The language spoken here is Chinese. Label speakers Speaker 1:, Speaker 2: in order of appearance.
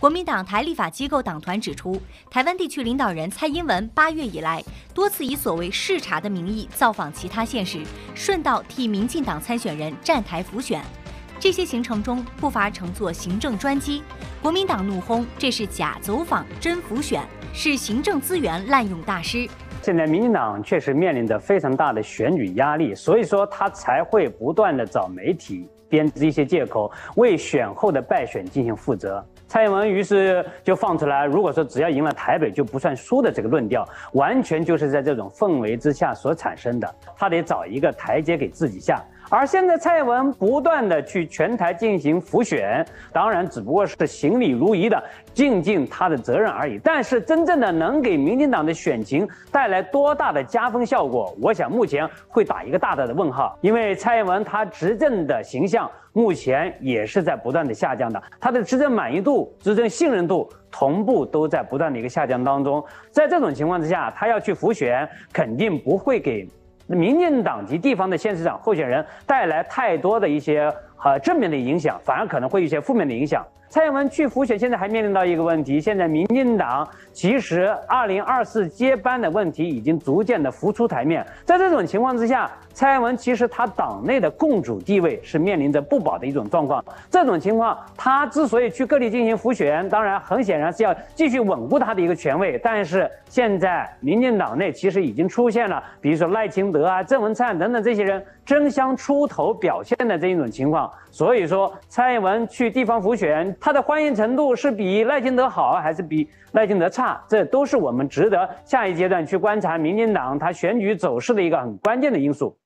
Speaker 1: 国民党台立法机构党团指出，台湾地区领导人蔡英文8月以来，多次以所谓视察的名义造访其他县市，顺道替民进党参选人站台辅选。这些行程中不乏乘坐行政专机。国民党怒轰这是假走访真辅选，是行政资源滥用大师。
Speaker 2: 现在民进党确实面临着非常大的选举压力，所以说他才会不断的找媒体编织一些借口，为选后的败选进行负责。蔡英文于是就放出来，如果说只要赢了台北就不算输的这个论调，完全就是在这种氛围之下所产生的。他得找一个台阶给自己下。而现在蔡英文不断的去全台进行辅选，当然只不过是行礼如仪的尽他的责任而已。但是真正的能给民进党的选情带来多大的加分效果，我想目前会打一个大大的问号。因为蔡英文他执政的形象目前也是在不断的下降的，他的执政满意度、执政信任度同步都在不断的一个下降当中。在这种情况之下，他要去辅选，肯定不会给民进党及地方的县市长候选人带来太多的一些正面的影响，反而可能会有一些负面的影响。蔡英文去辅选，现在还面临到一个问题，现在民进党其实2024接班的问题已经逐渐的浮出台面。在这种情况之下，蔡英文其实他党内的共主地位是面临着不保的一种状况。这种情况，他之所以去各地进行辅选，当然很显然是要继续稳固他的一个权位。但是现在民进党内其实已经出现了，比如说赖清德啊、郑文灿等等这些人争相出头表现的这一种情况。所以说，蔡英文去地方辅选，他的欢迎程度是比赖清德好还是比赖清德差？这都是我们值得下一阶段去观察民进党他选举走势的一个很关键的因素。